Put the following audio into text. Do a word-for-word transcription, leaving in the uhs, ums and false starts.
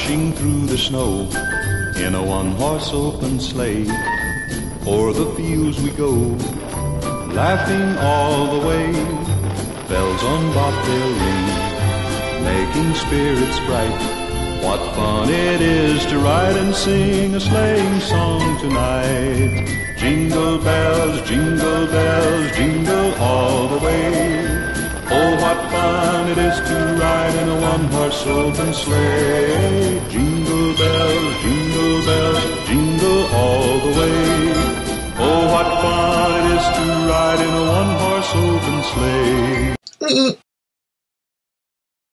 dashing through the snow in a one-horse open sleigh. O'er the fields we go, laughing all the way. Bells on bobtail ring, making spirits bright. What fun it is to ride and sing a sleighing song tonight. Jingle bells, jingle bells, jingle all the way. Oh, what fun it is to ride in a one-horse open sleigh. Jingle bells, jingle bells, jingle all the way. Oh, what fun it is to ride in a one-horse open sleigh.